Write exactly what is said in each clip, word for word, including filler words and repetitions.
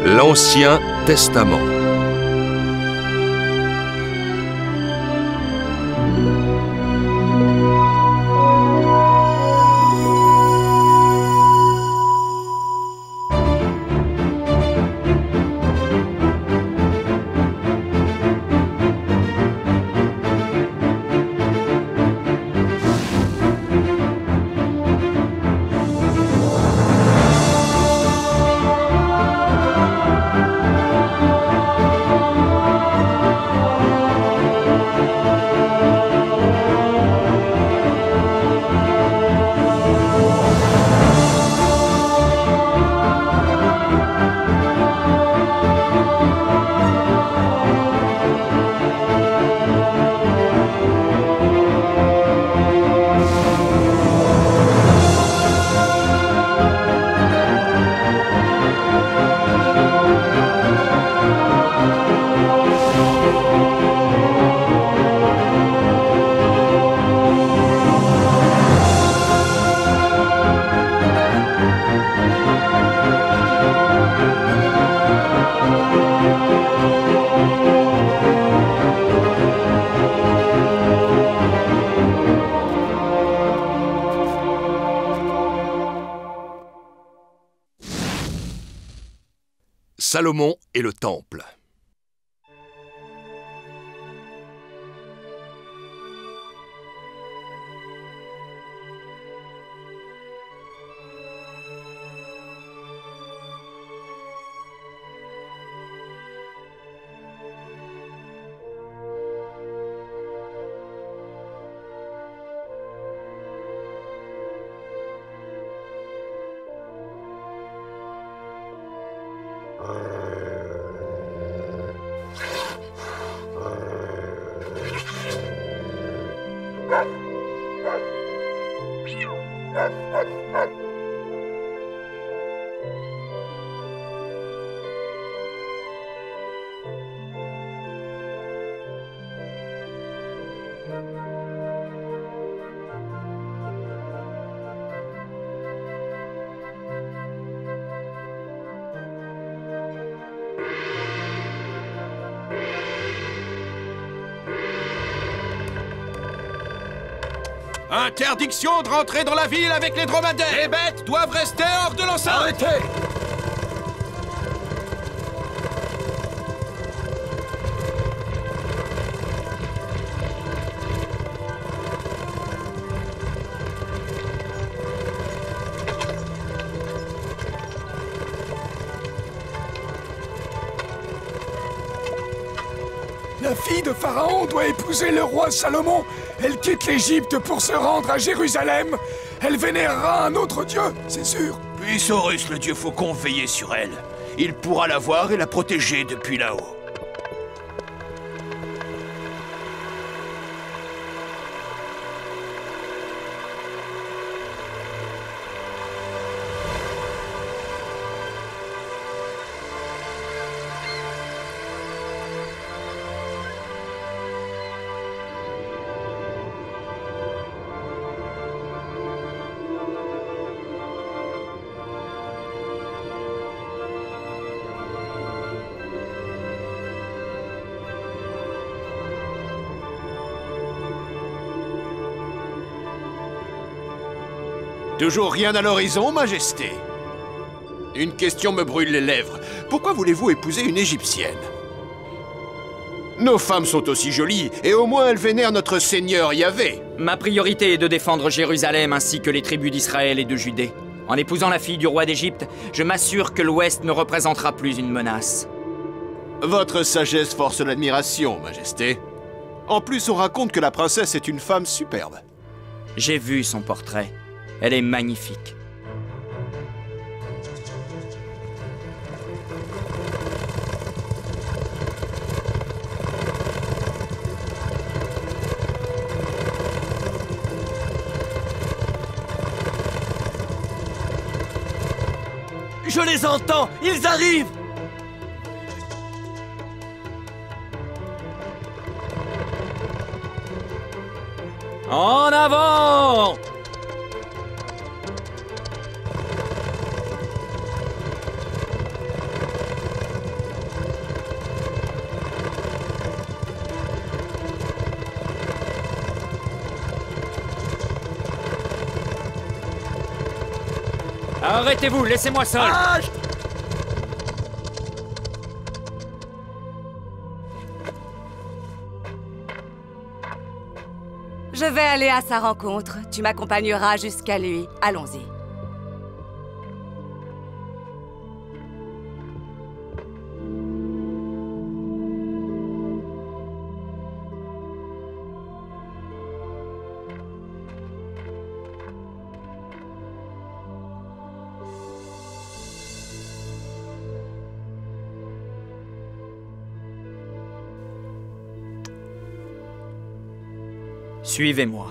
L'Ancien Testament. Salomon et le Temple. Interdiction de rentrer dans la ville avec les dromadaires. Les bêtes doivent rester hors de l'enceinte. Arrêtez! La fille de Pharaon doit épouser le roi Salomon. Elle quitte l'Égypte pour se rendre à Jérusalem. Elle vénérera un autre dieu, c'est sûr. Puisse Horus, le dieu faucon, veiller sur elle. Il pourra la voir et la protéger depuis là-haut. Toujours rien à l'horizon, Majesté. Une question me brûle les lèvres. Pourquoi voulez-vous épouser une Égyptienne? Nos femmes sont aussi jolies, et au moins elles vénèrent notre Seigneur Yahvé. Ma priorité est de défendre Jérusalem ainsi que les tribus d'Israël et de Judée. En épousant la fille du roi d'Égypte, je m'assure que l'Ouest ne représentera plus une menace. Votre sagesse force l'admiration, Majesté. En plus, on raconte que la princesse est une femme superbe. J'ai vu son portrait. Elle est magnifique. Je les entends! Ils arrivent! En avant! Arrêtez-vous, laissez-moi seul. Ah, Je vais aller à sa rencontre. Tu m'accompagneras jusqu'à lui. Allons-y. Suivez-moi.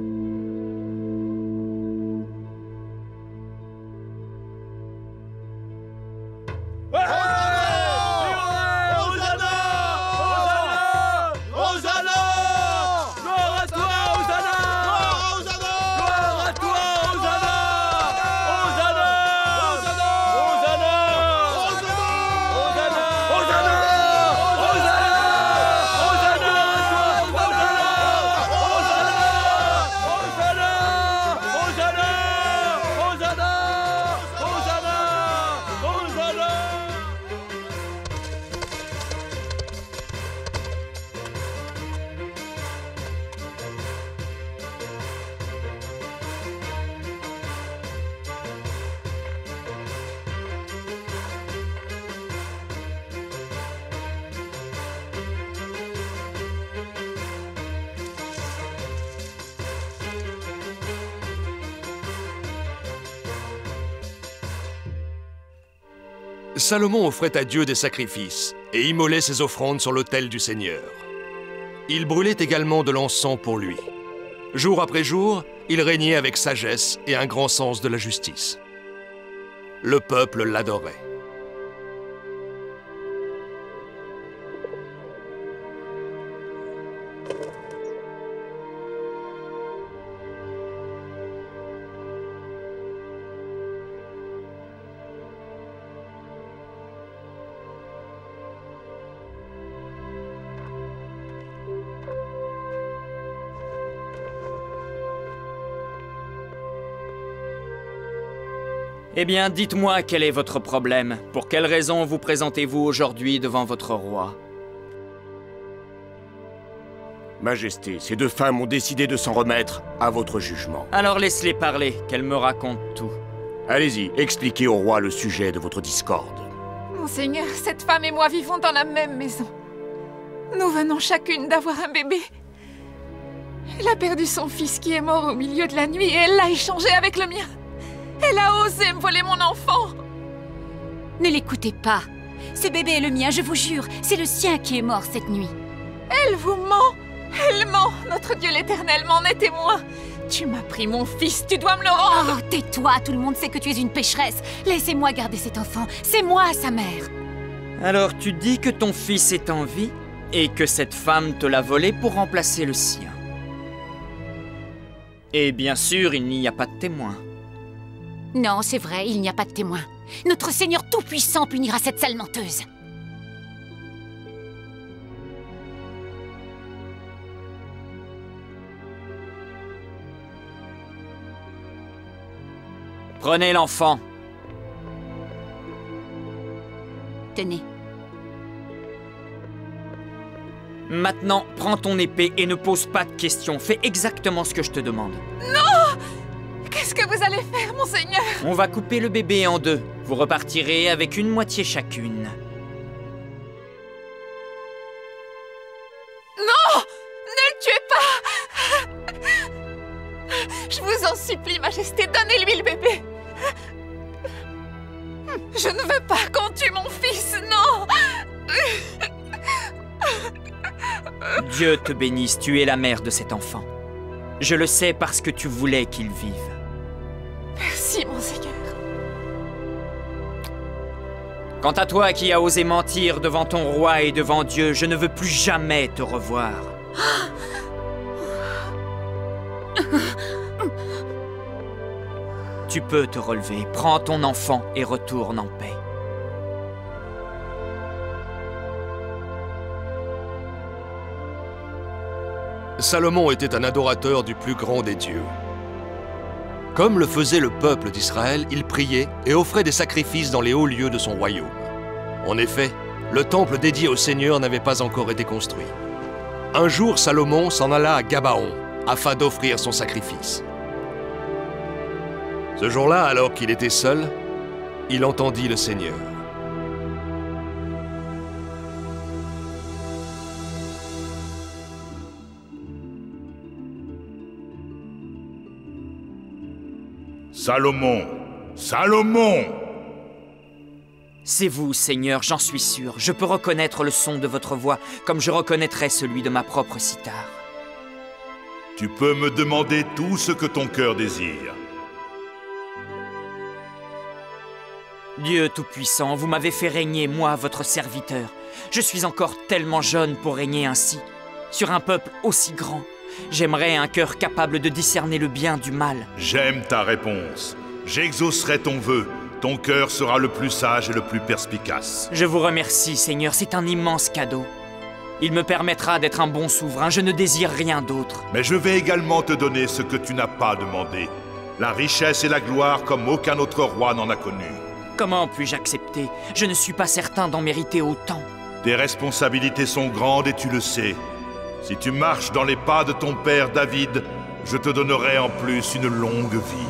Salomon offrait à Dieu des sacrifices et immolait ses offrandes sur l'autel du Seigneur. Il brûlait également de l'encens pour lui. Jour après jour, il régnait avec sagesse et un grand sens de la justice. Le peuple l'adorait. Eh bien, dites-moi quel est votre problème. Pour quelle raison vous présentez-vous aujourd'hui devant votre roi? Majesté, ces deux femmes ont décidé de s'en remettre à votre jugement. Alors laisse-les parler, qu'elles me racontent tout. Allez-y, expliquez au roi le sujet de votre discorde. Monseigneur, cette femme et moi vivons dans la même maison. Nous venons chacune d'avoir un bébé. Elle a perdu son fils qui est mort au milieu de la nuit et elle l'a échangé avec le mien. Elle a osé me voler mon enfant. Ne l'écoutez pas. Ce bébé est le mien, je vous jure. C'est le sien qui est mort cette nuit. Elle vous ment. Elle ment. Notre Dieu l'Éternel m'en est témoin. Tu m'as pris mon fils, tu dois me le rendre. Oh, tais-toi, tout le monde sait que tu es une pécheresse. Laissez-moi garder cet enfant. C'est moi sa mère. Alors tu dis que ton fils est en vie et que cette femme te l'a volé pour remplacer le sien. Et bien sûr, il n'y a pas de témoin. Non, c'est vrai, il n'y a pas de témoin. Notre Seigneur Tout-Puissant punira cette sale menteuse. Prenez l'enfant. Tenez. Maintenant, prends ton épée et ne pose pas de questions. Fais exactement ce que je te demande. Non! Qu'est-ce que vous allez faire, monseigneur? On va couper le bébé en deux. Vous repartirez avec une moitié chacune. Non! Ne le tuez pas! Je vous en supplie, Majesté, donnez-lui le bébé. Je ne veux pas qu'on tue mon fils, non! Dieu te bénisse, tu es la mère de cet enfant. Je le sais parce que tu voulais qu'il vive. Merci, monseigneur. Quant à toi qui as osé mentir devant ton roi et devant Dieu, je ne veux plus jamais te revoir. Tu peux te relever, prends ton enfant et retourne en paix. Salomon était un adorateur du plus grand des dieux. Comme le faisait le peuple d'Israël, il priait et offrait des sacrifices dans les hauts lieux de son royaume. En effet, le temple dédié au Seigneur n'avait pas encore été construit. Un jour, Salomon s'en alla à Gabaon, afin d'offrir son sacrifice. Ce jour-là, alors qu'il était seul, il entendit le Seigneur. Salomon! Salomon! C'est vous, Seigneur, j'en suis sûr. Je peux reconnaître le son de votre voix, comme je reconnaîtrais celui de ma propre cithare. Tu peux me demander tout ce que ton cœur désire. Dieu Tout-Puissant, vous m'avez fait régner, moi, votre serviteur. Je suis encore tellement jeune pour régner ainsi, sur un peuple aussi grand. J'aimerais un cœur capable de discerner le bien du mal. J'aime ta réponse. J'exaucerai ton vœu. Ton cœur sera le plus sage et le plus perspicace. Je vous remercie, Seigneur, c'est un immense cadeau. Il me permettra d'être un bon souverain, je ne désire rien d'autre. Mais je vais également te donner ce que tu n'as pas demandé. La richesse et la gloire comme aucun autre roi n'en a connu. Comment puis-je accepter? Je ne suis pas certain d'en mériter autant. Tes responsabilités sont grandes et tu le sais. Si tu marches dans les pas de ton père David, je te donnerai en plus une longue vie.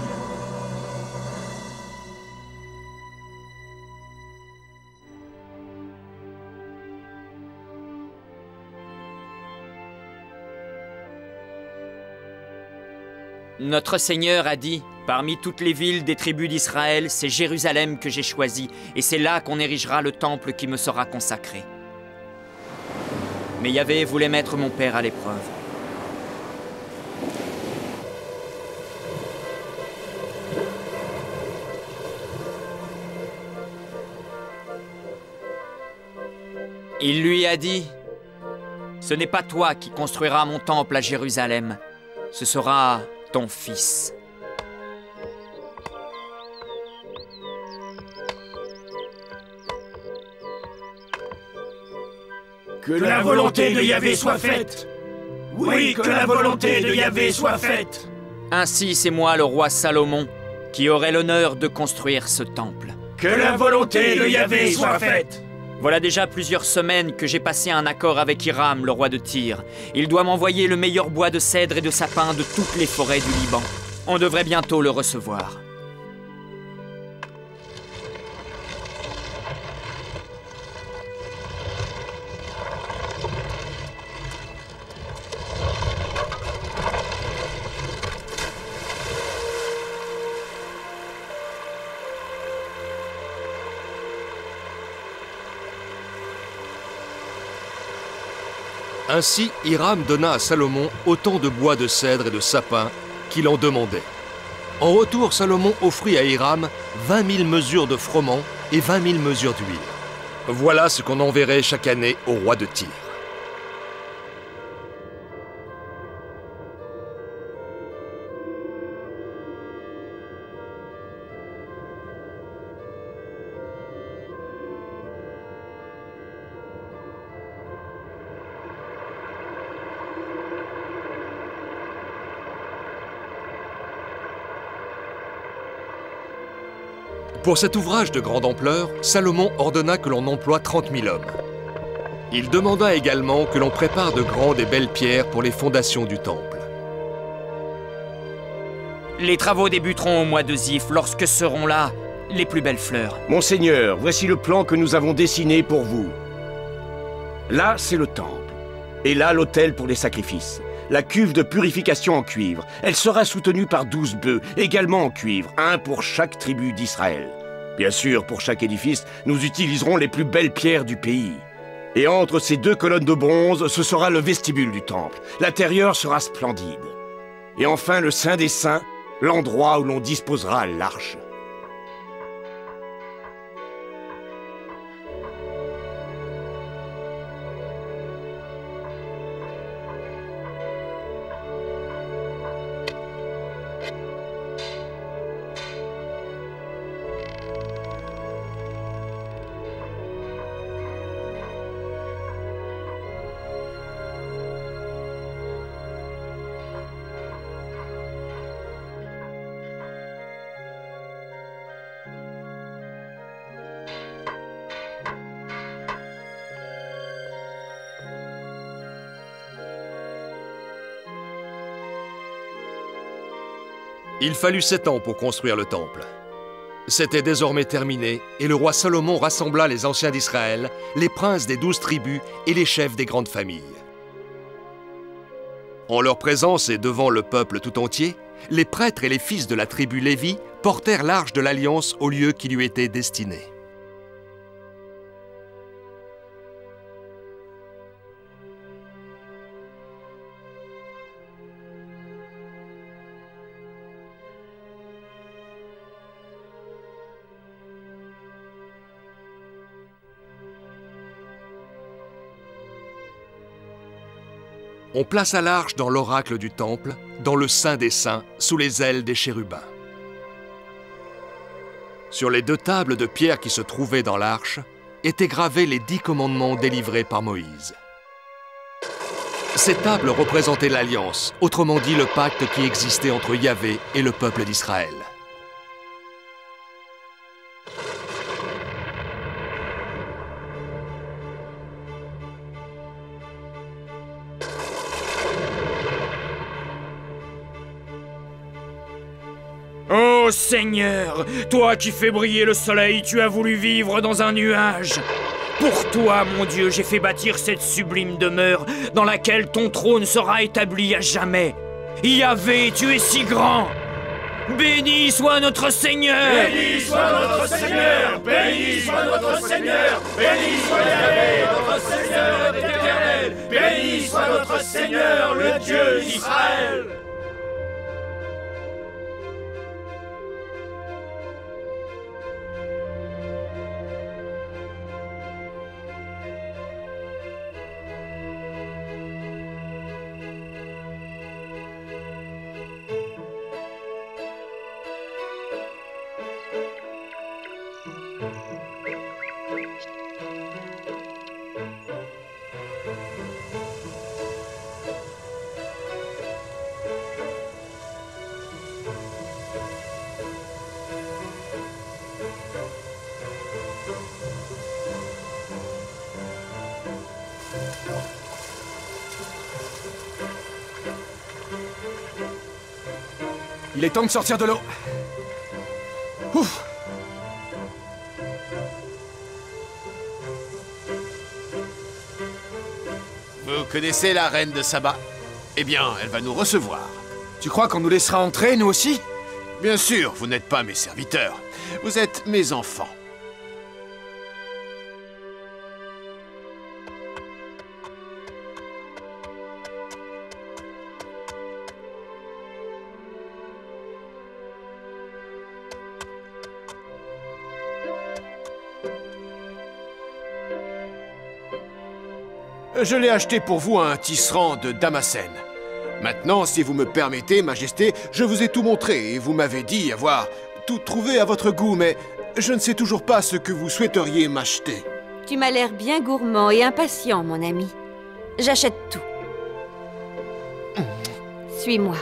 Notre Seigneur a dit, parmi toutes les villes des tribus d'Israël, c'est Jérusalem que j'ai choisi, et c'est là qu'on érigera le temple qui me sera consacré. Mais Yahvé voulait mettre mon père à l'épreuve. Il lui a dit, « Ce n'est pas toi qui construiras mon temple à Jérusalem, ce sera ton fils. » Que la volonté de Yahvé soit faite! Oui, que la volonté de Yahvé soit faite! Ainsi c'est moi le roi Salomon, qui aurai l'honneur de construire ce temple. Que la volonté de Yahvé soit faite! Voilà déjà plusieurs semaines que j'ai passé un accord avec Hiram, le roi de Tyr. Il doit m'envoyer le meilleur bois de cèdre et de sapin de toutes les forêts du Liban. On devrait bientôt le recevoir. Ainsi, Hiram donna à Salomon autant de bois de cèdre et de sapin qu'il en demandait. En retour, Salomon offrit à Hiram vingt mille mesures de froment et vingt mille mesures d'huile. Voilà ce qu'on enverrait chaque année au roi de Tyr. Pour cet ouvrage de grande ampleur, Salomon ordonna que l'on emploie trente mille hommes. Il demanda également que l'on prépare de grandes et belles pierres pour les fondations du temple. Les travaux débuteront au mois de Zif, lorsque seront là les plus belles fleurs. Monseigneur, voici le plan que nous avons dessiné pour vous. Là, c'est le temple. Et là, l'autel pour les sacrifices. La cuve de purification en cuivre. Elle sera soutenue par douze bœufs, également en cuivre, un pour chaque tribu d'Israël. Bien sûr, pour chaque édifice, nous utiliserons les plus belles pierres du pays. Et entre ces deux colonnes de bronze, ce sera le vestibule du temple. L'intérieur sera splendide. Et enfin, le Saint des Saints, l'endroit où l'on disposera l'arche. Il fallut sept ans pour construire le temple. C'était désormais terminé et le roi Salomon rassembla les anciens d'Israël, les princes des douze tribus et les chefs des grandes familles. En leur présence et devant le peuple tout entier, les prêtres et les fils de la tribu Lévi portèrent l'arche de l'Alliance au lieu qui lui était destiné. On plaça l'arche dans l'oracle du temple, dans le Saint des Saints, sous les ailes des chérubins. Sur les deux tables de pierre qui se trouvaient dans l'arche, étaient gravés les dix commandements délivrés par Moïse. Ces tables représentaient l'Alliance, autrement dit le pacte qui existait entre Yahvé et le peuple d'Israël. Ô Seigneur, toi qui fais briller le soleil, tu as voulu vivre dans un nuage. Pour toi, mon Dieu, j'ai fait bâtir cette sublime demeure dans laquelle ton trône sera établi à jamais. Yahvé, tu es si grand. Béni soit notre Seigneur. Béni soit notre Seigneur. Béni soit notre Seigneur. Béni soit Yahvé, notre Seigneur éternel. Béni soit notre Seigneur, le Dieu d'Israël. Il est temps de sortir de l'eau. Ouf. Vous connaissez la reine de Saba? Eh bien, elle va nous recevoir. Tu crois qu'on nous laissera entrer, nous aussi? Bien sûr, vous n'êtes pas mes serviteurs. Vous êtes mes enfants. Je l'ai acheté pour vous à un tisserand de Damascène. Maintenant, si vous me permettez, Majesté, je vous ai tout montré et vous m'avez dit avoir tout trouvé à votre goût, mais je ne sais toujours pas ce que vous souhaiteriez m'acheter. Tu m'as l'air bien gourmand et impatient, mon ami. J'achète tout. Suis-moi.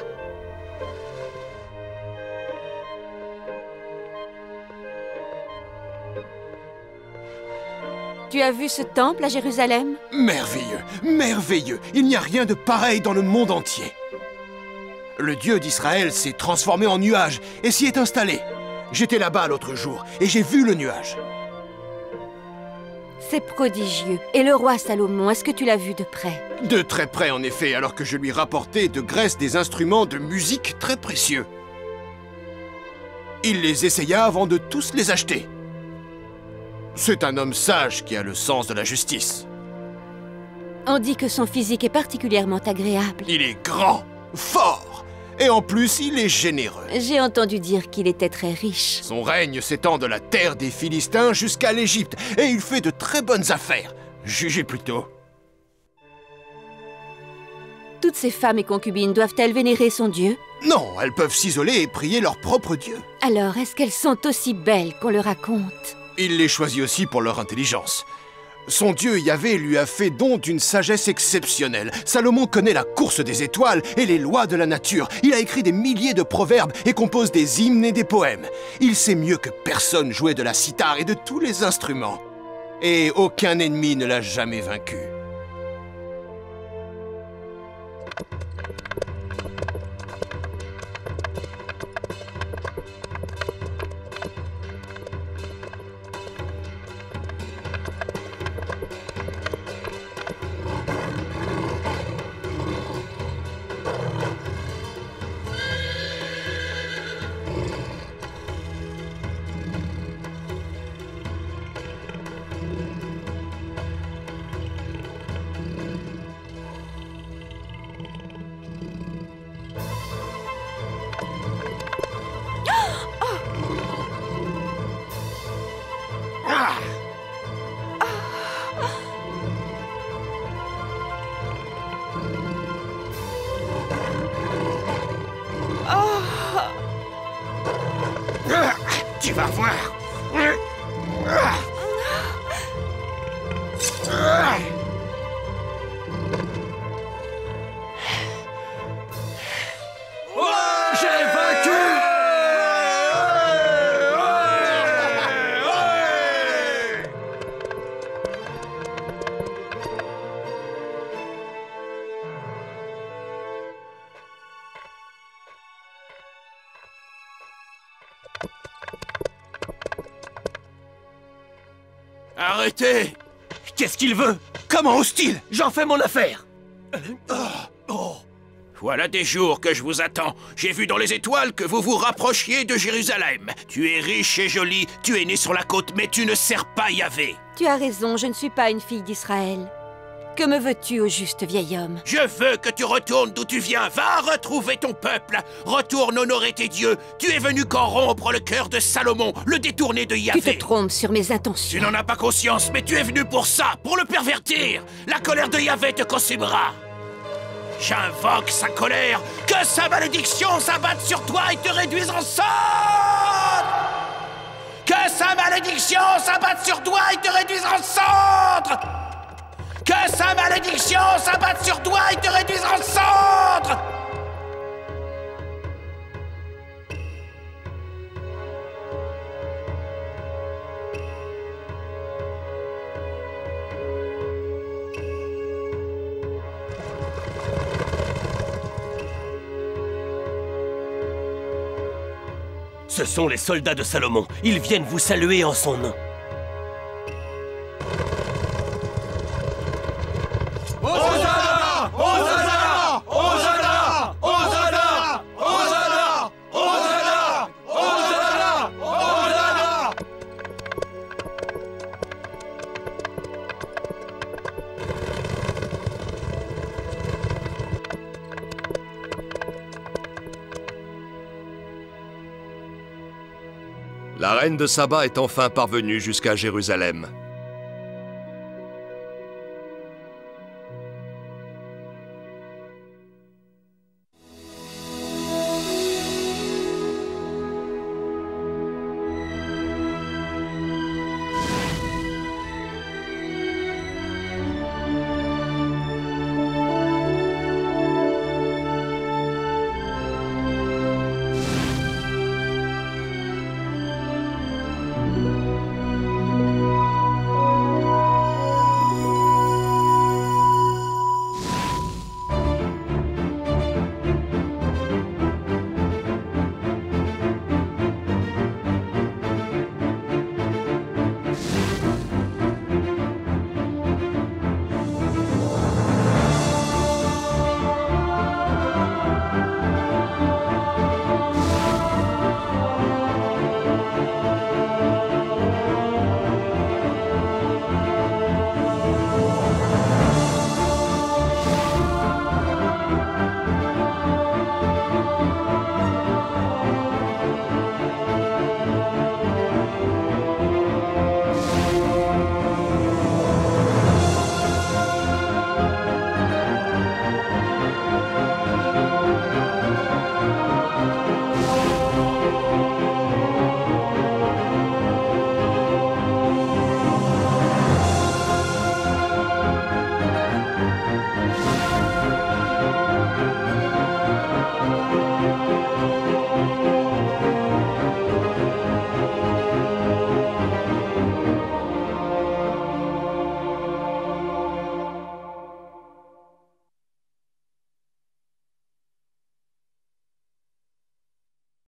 Tu as vu ce temple à Jérusalem? Merveilleux, merveilleux. Il n'y a rien de pareil dans le monde entier. Le Dieu d'Israël s'est transformé en nuage et s'y est installé. J'étais là-bas l'autre jour et j'ai vu le nuage. C'est prodigieux. Et le roi Salomon, est-ce que tu l'as vu de près? De très près, en effet, alors que je lui rapportais de Grèce des instruments de musique très précieux. Il les essaya avant de tous les acheter. C'est un homme sage qui a le sens de la justice. On dit que son physique est particulièrement agréable. Il est grand, fort, et en plus, il est généreux. J'ai entendu dire qu'il était très riche. Son règne s'étend de la terre des Philistins jusqu'à l'Égypte, et il fait de très bonnes affaires. Jugez plutôt. Toutes ces femmes et concubines doivent-elles vénérer son Dieu? Non, elles peuvent s'isoler et prier leur propre Dieu. Alors, est-ce qu'elles sont aussi belles qu'on le raconte? Il les choisit aussi pour leur intelligence. Son Dieu Yahvé lui a fait don d'une sagesse exceptionnelle. Salomon connaît la course des étoiles et les lois de la nature. Il a écrit des milliers de proverbes et compose des hymnes et des poèmes. Il sait mieux que personne jouer de la cithare et de tous les instruments. Et aucun ennemi ne l'a jamais vaincu. va voir. J'ai vaincu! Arrêtez! Qu'est-ce qu'il veut? Comment ose-t-il? J'en fais mon affaire! Oh. Voilà des jours que je vous attends. J'ai vu dans les étoiles que vous vous rapprochiez de Jérusalem. Tu es riche et jolie, tu es né sur la côte, mais tu ne sers pas Yahvé. Tu as raison, je ne suis pas une fille d'Israël. Que me veux-tu, au juste vieil homme? Je veux que tu retournes d'où tu viens. Va retrouver ton peuple. Retourne honorer tes dieux. Tu es venu corrompre le cœur de Salomon, le détourner de Yahvé. Tu te trompes sur mes intentions. Tu n'en as pas conscience, mais tu es venu pour ça, pour le pervertir. La colère de Yahvé te consumera. J'invoque sa colère. Que sa malédiction s'abatte sur toi et te réduise en cendres. Que sa malédiction s'abatte sur toi et te réduise en cendres. Que sa malédiction s'abatte sur toi et te réduise en cendres! Ce sont les soldats de Salomon. Ils viennent vous saluer en son nom. Hosanna! Hosanna! Hosanna! Hosanna! Hosanna! Hosanna! Hosanna! Hosanna! La reine de Saba est enfin parvenue jusqu'à Jérusalem.